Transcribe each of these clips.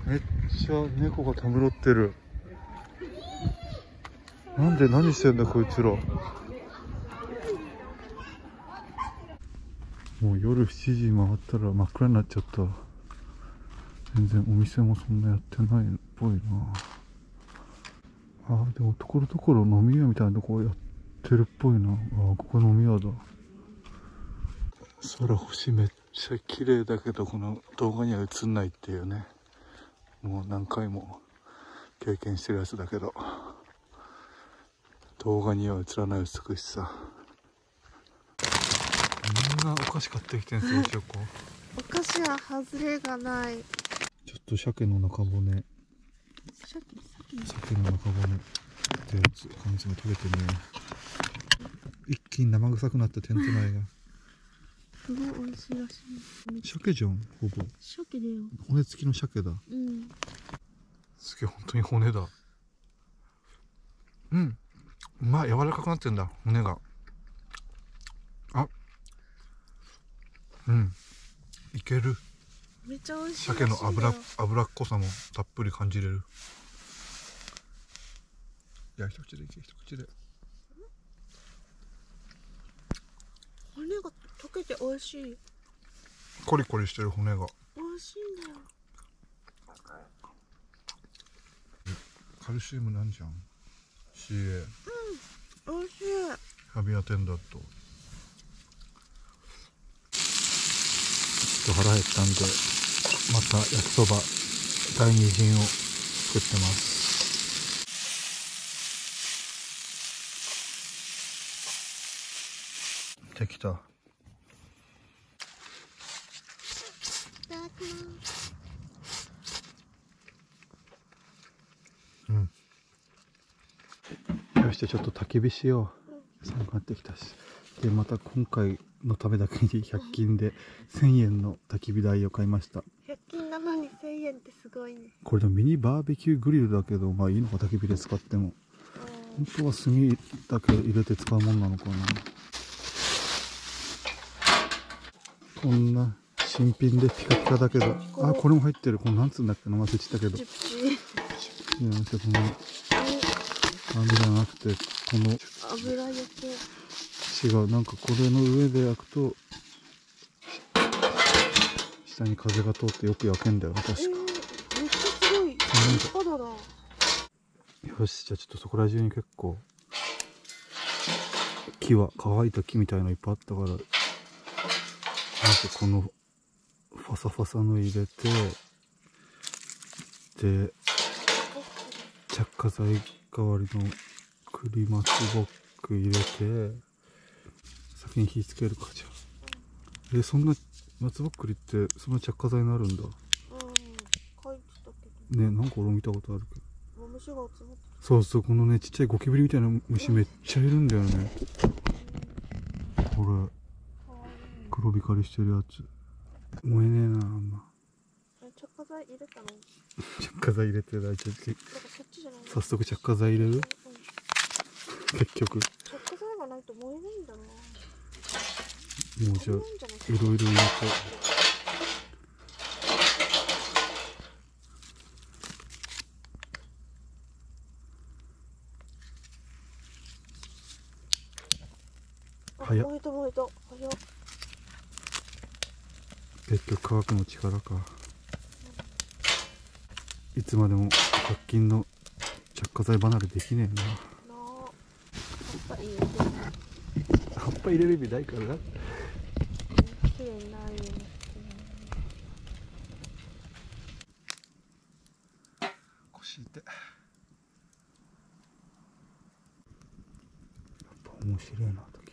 めっちゃ猫がたむろってる。なんで何してんだこいつら。もう夜7時回ったら真っ暗になっちゃった。全然お店もそんなやってないっぽいな。あ、でもところどころ飲み屋みたいなとこやってるっぽいな。あ、ここ飲み屋だ。空星めっちゃ綺麗だけど、この動画には映んないっていうね。もう何回も経験してるやつだけど、動画には映らない美しさ。みんなお菓子買ってきてんすよ、しょこ。 お菓子は外れがない。 ちょっと鮭の中骨。鮭の中骨ってやつ、缶詰食べてね。一気に生臭くなったテント内が。 すごい美味しいらしい。 鮭じゃん、ほぼ。 鮭だよ。 骨付きの鮭だ。 うん。 すげえ、本当に骨だ。うん。うまい、柔らかくなってんだ、骨が。あ。うん。いける。 めっちゃ美味しい。 鮭の脂っこさもたっぷり感じれる。いや、一口でいけ、一口で。 骨が溶けて美味しい。 コリコリしてる骨が。 美味しいんだよ。 カルシウムなんじゃん。CA。 うん、美味しい。 キャビアテンダット。ちょっと腹減ったんで、また焼きそば第二陣を作ってます。できた。 いただきます。 うん。よし、じゃあちょっと焚き火しよう。寒くなってきたし。で、また今回のためだけに100均で1000円の焚き火台を買いました。 100均なのに1000円ってすごいね。 これでもミニバーベキューグリルだけど、まあいいのか、焚き火で使っても。本当は炭だけ入れて使うもんなのかな。こんな新品でピカピカだけど、あ、これも入ってる。このなんつうんだっけ、名前忘れちゃったけど。じゃなくて、このあれじゃなくて、この油焼け。 違う、なんかこれの上で焼くと下に風が通ってよく焼けんだよね、確か。 めっちゃすごい立派だな。 よし、じゃあちょっとそこら中に結構木は乾いた木みたいのいっぱいあったから、まずこのファサファサの入れて、で着火剤代わりの栗松ボック入れて、先に火つけるか。じゃあそんな松ぼっくりってそんな着火剤になるんだ。 書いてたけどね、なんか俺見たことあるけど。 虫が集まってる。 そうそう、このね、ちっちゃいゴキブリみたいな虫めっちゃいるんだよね。これ黒光りしてるやつ燃えねえな、あんま。 着火剤入れたの？ 着火剤入れてない。ちょっとそっちじゃない？ 早速着火剤入れる。結局着火剤がないと燃えないんだな。 もうじゃあいろいろ入れて。早っ。 燃えた燃えた。早っ。 結局科学の力か。いつまでも100均の着火剤離れできねえな。 葉っぱ入れて。 葉っぱ入れる意味ないからな。 綺麗になるようにしてね。 腰痛い。やっぱ面白いな、焚き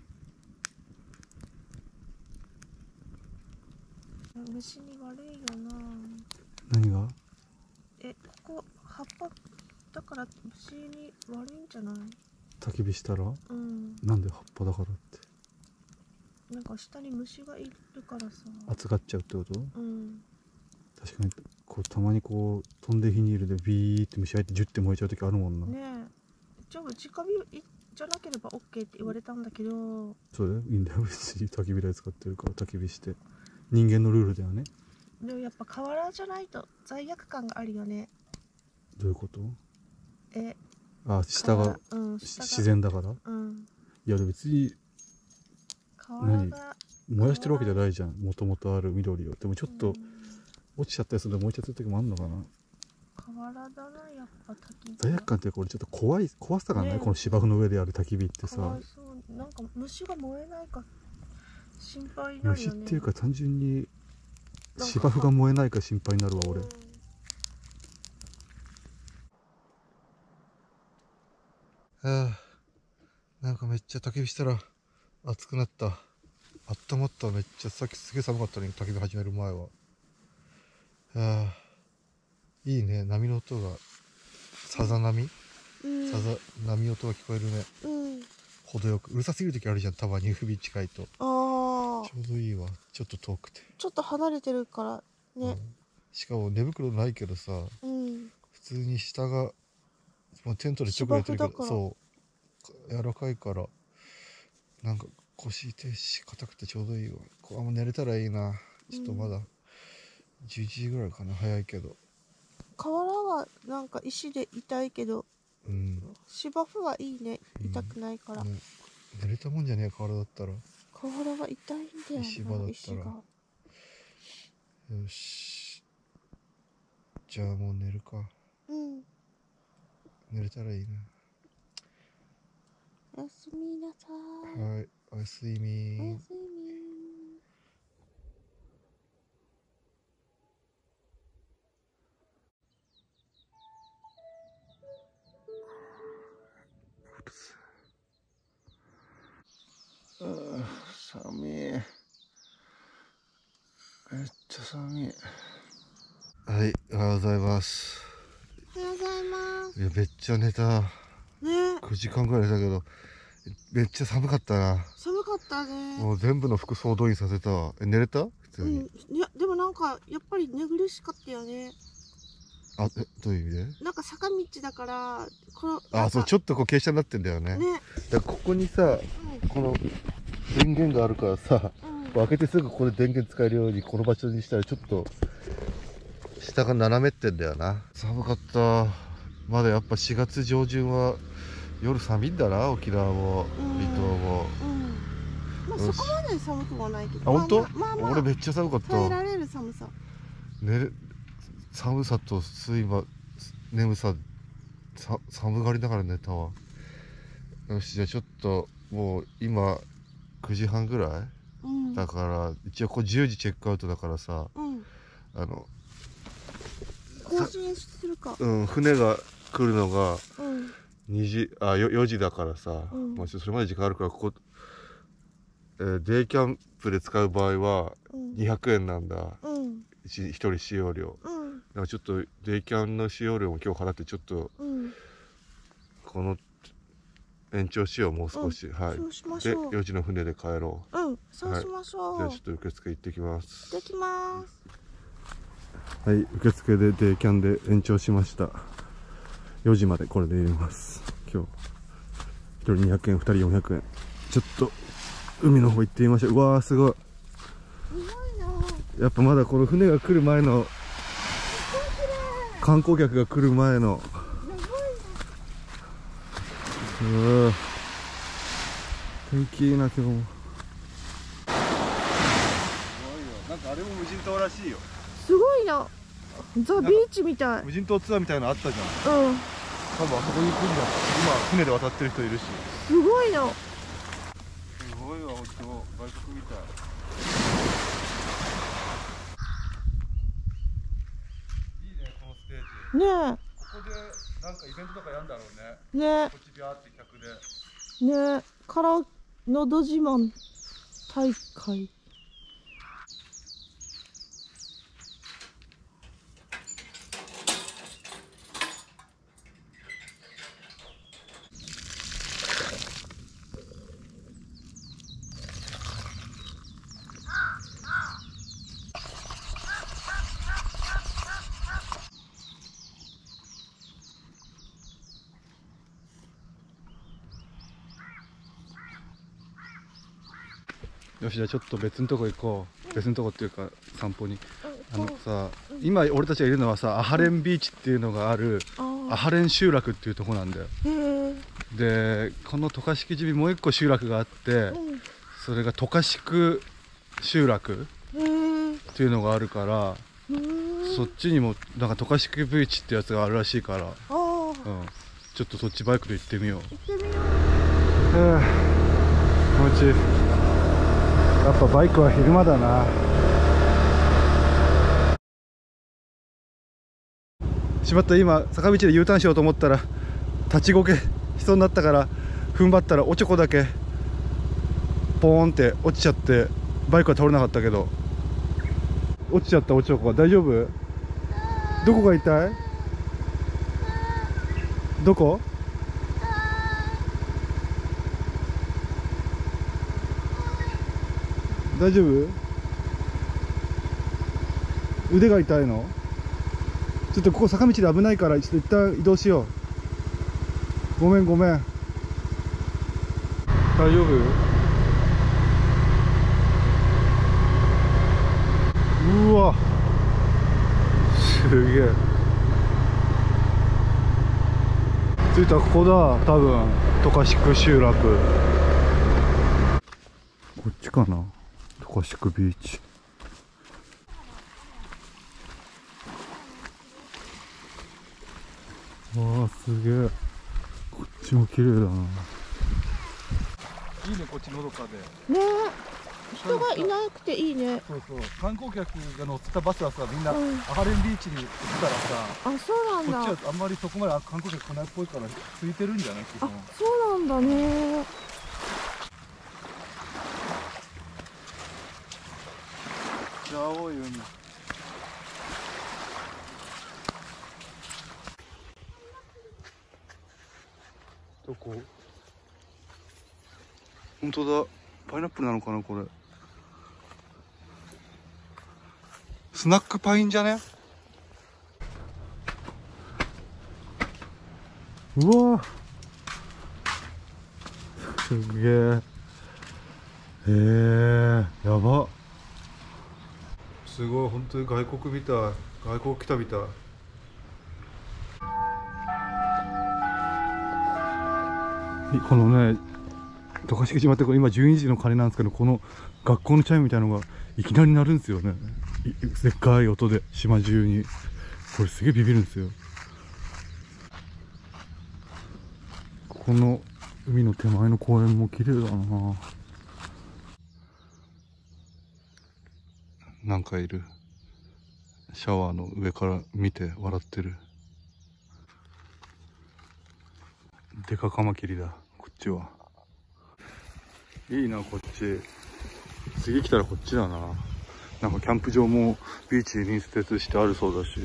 火。 虫に悪いよな。 何が？ ここ葉っぱだから虫に悪いんじゃない？ 焚き火したら？ うん。 なんで葉っぱだからって？ なんか下に虫がいるからさ。 熱がっちゃうってこと？ うん。 確かにこうたまにこう飛んで火にいるでビーって虫入ってジュッて燃えちゃう時あるもんな。 ねえ。じゃあ直火じゃなければ OK って言われたんだけど。 それいいんだよ、別に焚き火台使ってるから焚き火して。人間のルールではね。 でもやっぱ河原じゃないと罪悪感があるよね。 どういうこと？ え、 あ、下が、 うん、下が自然だから。 うん。 いやでも別に河原が燃やしてるわけじゃないじゃん、もともとある緑を。でもちょっとうん落ちちゃったりするので燃えちゃってる時もあるのかな。 河原だな、やっぱ焚き火。 罪悪感っていうか、俺ちょっと怖さがない、 ねえこの芝生の上でやる焚き火ってかさ。 わいそう。なんか虫が燃えないか心配になるよね。 虫っていうか単純になんか芝生が燃えないか心配になるわ俺。 うんなんかめっちゃ焚き火したら暑くなった。あったまった。めっちゃさっきすげえ寒かったのに、焚き火始める前は。いいね、波の音が、さざ波、さざ波音が聞こえるね。程よく。うるさすぎる時あるじゃん、たまに海近いと。ちょうどいいわ、ちょっと遠くて。 ちょっと離れてるからね。 しかも寝袋ないけどさ、普通に下がもうテントで直でやってるけど、そう柔らかいから、なんか腰痛いし硬くてちょうどいいわ。こうもう寝れたらいいな。ちょっとまだ11時ぐらいかな、早いけど。 河原はなんか石で痛いけど、芝生はいいね、痛くないから、 ね、寝れたもんじゃねえ、河原だったら。 河原は痛いんだよな、 石場だったら。 石が。 よし、じゃあもう寝るか。寝れたらいいな。 おやすみなさい。 はい、おやすみ。 おやすみ。 寒い。めっちゃ寒い。はい、おはようございます。 おはようございます。 いや、めっちゃ寝た。 ね。 9時間ぐらい寝たけど、めっちゃ寒かったな。 寒かったね。 もう全部の服総動員させたわ。寝れた？普通に。 いや、でもなんかやっぱり寝苦しかったよね。 あ、どういう意味で？ なんか坂道だから、 そう、ちょっとこう傾斜になってんだよね。だからここにさ、この電源があるからさ、開けてすぐここで電源使えるようにこの場所にしたら、ちょっと下が斜めってんだよな。寒かった。まだやっぱ4月上旬は夜寒いんだな、沖縄も離島も。 まあそこまで寒くもないけど。 本当？ まあ俺めっちゃ寒かった。 耐えられる寒さ。 寒さと眠さ、寒がりながら寝たわ。よし、じゃあちょっともう今9時半ぐらい、だから一応こう10時チェックアウトだからさ、 更新するか。 船が来るのが4時だからさ、もうそれまで時間あるから、ここ、デイキャンプで使う場合は200円なんだ、1人使用料。だからちょっとデイキャンの使用料も今日払って、ちょっとこの延長しよう、もう少し。はい。 そうしましょう。 で4時の船で帰ろう。 そうしましょう。 じゃあちょっと受付行ってきます。 行ってきます。 はい、受付でデイキャンで延長しました。4時までこれで入れます。今日1人200円、2人400円。ちょっと海の方行ってみましょう。うわー、すごい。やっぱまだこの船が来る前の、観光客が来る前の、天気いいな今日も。なんかあれも無人島らしいよ。 すごいな。ザ・ビーチみたい。 無人島ツアーみたいなのあったじゃん。多分あそこに来るんだ。今船で渡ってる人いるし。 すごいな。 すごいわ、本当外国みたい。いいね、このステージ。ねえ。ここでなんかイベントとかやるんだろうね。ねえ。こっちビャーって客で。 ねえ、のど自慢大会。 よし、じゃあちょっと別のとこ行こう。別のとこっていうか散歩に。 さ、今俺たちがいるのはさ、アハレンビーチっていうのがあるアハレン集落っていうとこなんだよ。でこの渡嘉敷島にもう一個集落があって、それが渡嘉敷集落っていうのがあるから、そっちにもなんか渡嘉敷ビーチってやつがあるらしいから、ちょっとそっちバイクで行ってみよう。気持ちいい。やっぱバイクは昼間だな。しまった、今坂道で U ターンしようと思ったら立ちこけしそうになったから、踏ん張ったらおちょこだけポーンって落ちちゃって、バイクは倒れなかったけど落ちちゃった。おちょこは大丈夫？どこが痛い？どこ？大丈夫？腕が痛いの？ちょっとここ坂道で危ないから、ちょっと一旦移動しよう。ごめんごめん。大丈夫？うわ、すげえ。着いた。ここだ多分、渡嘉敷集落。こっちかな、渡嘉敷ビーチ。わあ、すげえ。こっちも綺麗だな。いいね、こっちのどかで。ねえ、 人がいなくていいね。 そうそう、観光客が乗ってたバスはさ、みんなアハレンビーチに行くからさ。 あ、そうなんだ。 こっちはあんまりそこまで観光客来ないっぽいから空いてるんじゃない？ あ、そうなんだね。 青い海。どこ？本当だ、パイナップルなのかなこれ。スナックパインじゃね？うわ、すげえ。やば。すごい、本当に外国みたい。外国来たみたい。このね、渡嘉敷島って今12時の鐘なんですけど、この学校のチャイムみたいなのがいきなり鳴るんですよね。でっかい音で島中に。これすげえビビるんですよ。この海の手前の公園も綺麗だな。なんかいる。シャワーの上から見て笑ってる。デカカマキリだこっちは。いいなこっち。次来たらこっちだな。なんかキャンプ場もビーチに隣接してあるそうだし。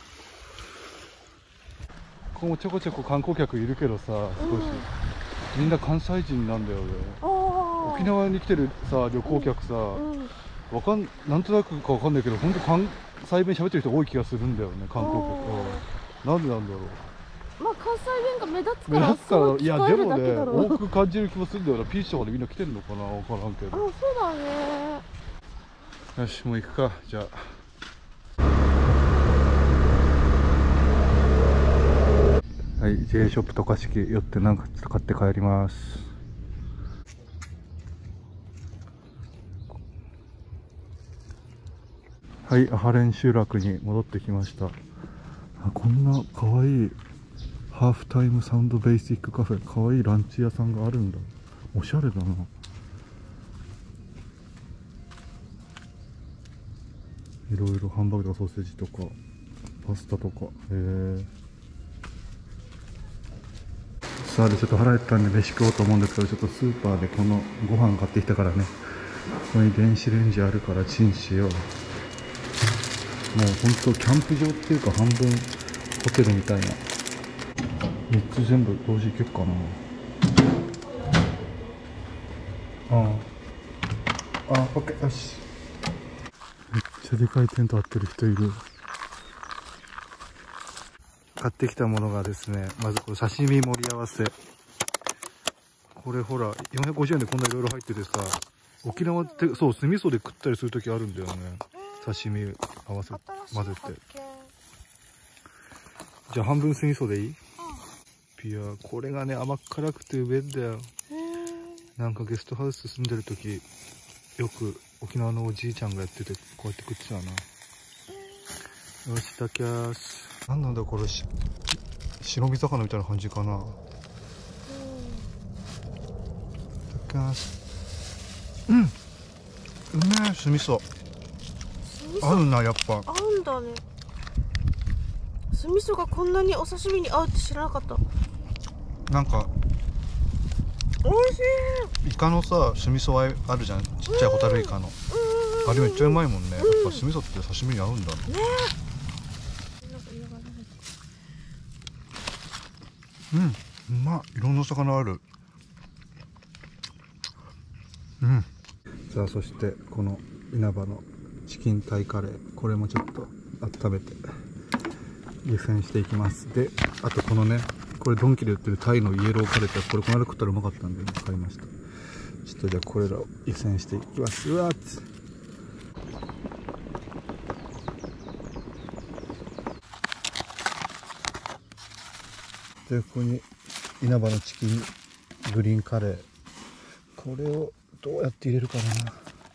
ここもちょこちょこ観光客いるけどさ、少し、みんな関西人なんだよね。沖縄に来てるさ旅行客さ、なんとなくかわかんないけど、本当関西弁喋ってる人多い気がするんだよね、観光客。なんでなんだろう。 まあ関西弁が目立つから。 いやでもね、多く感じる気もするんだよな。ピーチとかでみんな来てるのかな、わからんけど。 あ、そうだね。 よし、もう行くか、じゃあ。はい、J ショップ渡嘉敷寄ってなんかちょっと買って帰ります。はい、アハレン集落に戻ってきました。あ、こんなかわいいハーフタイムサウンドベーシックカフェ、かわいいランチ屋さんがあるんだ。おしゃれだな。いろいろハンバーグとかソーセージとかパスタとか。さあ、でちょっと腹減ったんで飯食おうと思うんですけど、ちょっとスーパーでこのご飯買ってきたからね、ここに電子レンジあるからチンしよう。もうほんとキャンプ場っていうか半分ホテルみたいな。3つ全部同時いけるかな。あ、オッケー、よし。めっちゃでかいテント張ってる人いる。買ってきたものがですね、まずこれ刺身盛り合わせ。これほら450円でこんないろいろ入っててさ、沖縄ってそう酢味噌で食ったりする時あるんだよね。 刺身合わせ混ぜて。 新しい発見。 じゃあ半分酢味噌でいい？ピア、これがね甘辛くてうめえんだよ。なんかゲストハウス住んでる時よく沖縄のおじいちゃんがやっててこうやって食ってたな。よし、タキャース。なんなんだこれ、白身魚みたいな感じかな。タキャース。うん、うめえ。酢味噌合うな、やっぱ。 合うんだね。酢味噌がこんなにお刺身に合うって知らなかった。 なんか美味しい。 イカのさ、酢味噌あるじゃん、ちっちゃいホタルイカの。あれめっちゃうまいもんね。やっぱ酢味噌って刺身に合うんだね。うん、うまい。いろんな魚ある。うん。さあ、そしてこの稲葉のチキンタイカレー、これもちょっと温めて湯煎していきます。で、あとこのね、これドンキで売ってるタイのイエローカレーって、これこの間食ったらうまかったんで買いました。ちょっとじゃあこれらを湯煎していきます。うわーっつ。で、ここに稲葉のチキングリーンカレー、これをどうやって入れるかな。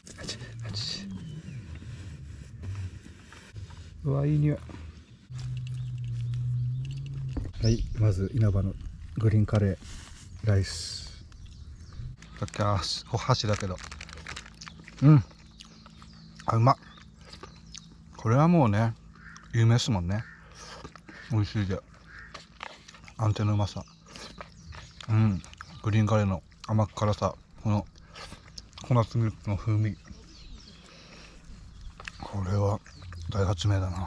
うわ、いい匂い。はい、まず稲葉のグリーンカレーライス。だっけ、お箸だけど、うん、あ、うまっ。これはもうね有名ですもんね。美味しいで、アンテのうまさ、うん、グリーンカレーの甘辛さ、このココナッツミルクの風味、これは大発明だな。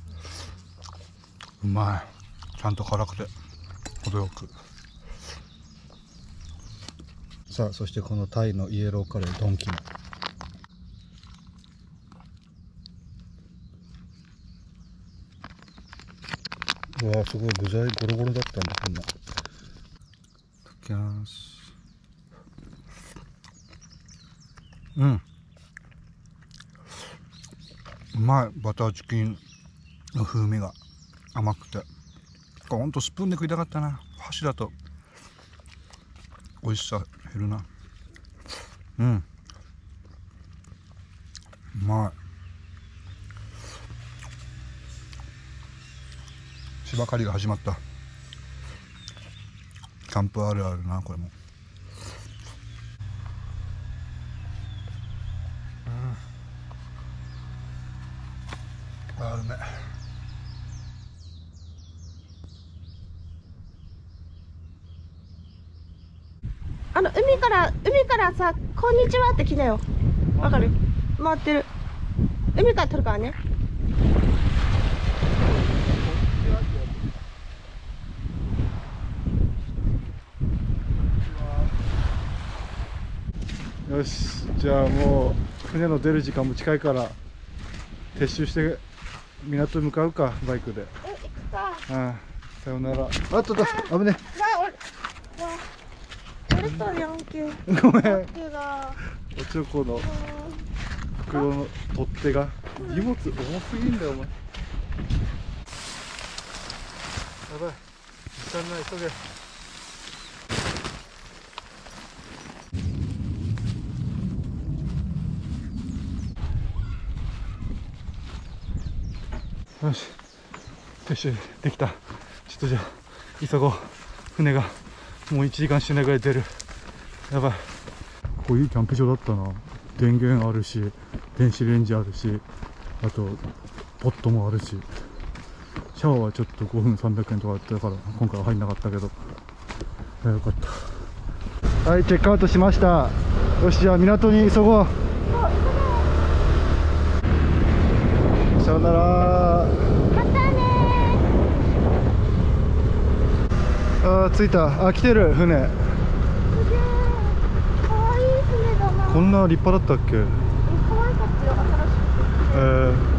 うまい。ちゃんと辛くて程よく。さあ、そしてこのタイのイエローカレードンキの、うわー、すごい具材ゴロゴロだったんだ。こんな。いただきます。うん、うまい。バターチキンの風味が甘くて、ほんとスプーンで食いたかったな。箸だと美味しさ減るな。うん、うまい。芝刈りが始まった。キャンプあるあるな、これも。うん、あ、うめえ。 海からさ、こんにちはって来たよ。わかる？回ってる。海から撮るからね。 よし、じゃあもう船の出る時間も近いから撤収して港に向かうか、バイクで。 行くか。 ああ、さよなら。あっとだ、危ね折れたやんけ。 ごめん。おちょこの袋の取っ手が、荷物重すぎんだよお前。やばい、時間ない、急げ。よし、撤収できた。ちょっとじゃあ急ごう。船がもう1時間しないぐらい出る。やばい。こういうキャンプ場だったな。電源あるし、電子レンジあるし、あとポットもあるし、シャワーはちょっと5分300円とかあったから今回は入んなかったけど、よかった。はい、チェックアウトしました。よし、じゃあ港に急ごう。さよなら。 またねあー、着いた。あ、来てる船。 ー。すげえ。かわいい船だな。 こんな立派だったっけ？ かわいかったよ、新しくて。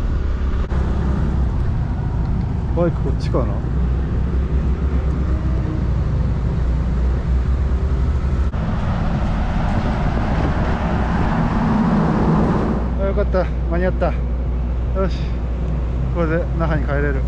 バイクこっちかな。あ、よかった、間に合った。 よし、これで那覇に帰れる。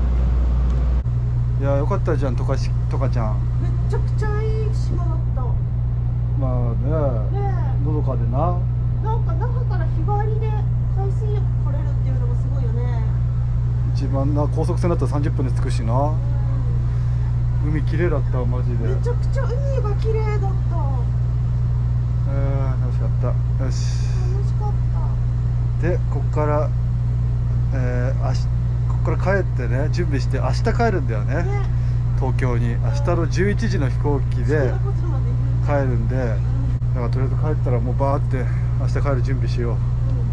いや、よかったじゃん、とかちゃん。 めちゃくちゃいい島だった。 まあね、のどかでな。 なんか那覇から日帰りで海水浴来れるっていうのもすごいよね。 一番な、高速船だったら30分で着くしな。海綺麗だったマジで。 めちゃくちゃ海が綺麗だった。 楽しかった。よし。 楽しかった。 で、こっから、こっから帰ってね、準備して明日帰るんだよね。東京に。明日の11時の飛行機で帰るんで、だからとりあえず帰ったらもうバーって明日帰る準備しよう。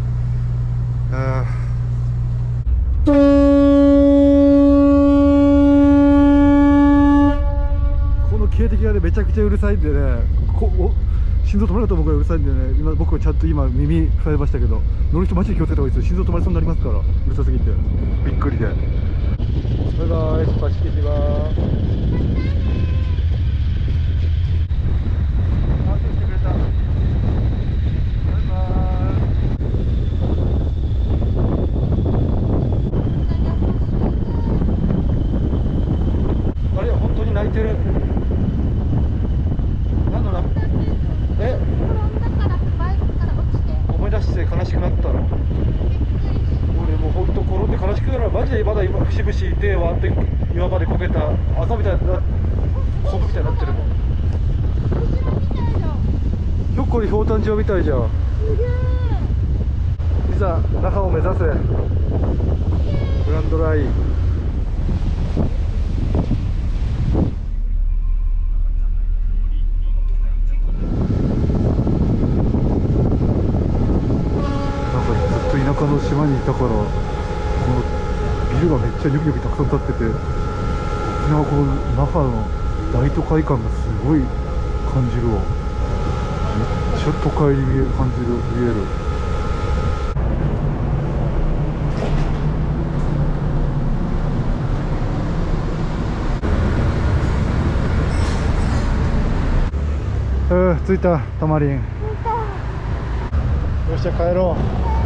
この警笛がね、めちゃくちゃうるさいんでね、心臓止まると思うぐらいうるさいんでね、今僕はちゃんと今耳塞いましたけど、乗る人マジで気をつけた方がいいですよ。心臓止まりそうになりますから、うるさすぎてびっくりで。バイバイ、パチキジは安定してくれた。バイバイ。あれ、本当に泣いてる。何の泣く？え？思い出して悲しくなったの。俺もう本当転んで悲しくなる。マジでまだ今節々手割って岩場でこけた朝みたいなコブみたいになってるもん。ひょっこりひょうたん状みたいじゃん。いざ那覇を目指せ。グランドライン。田舎の島にいたから、このビルがめっちゃニョキニョキたくさん建ってて、沖縄この那覇の大都会感がすごい感じるわ。めっちゃ都会に見える。着いた、タマリン。よっしゃ帰ろう。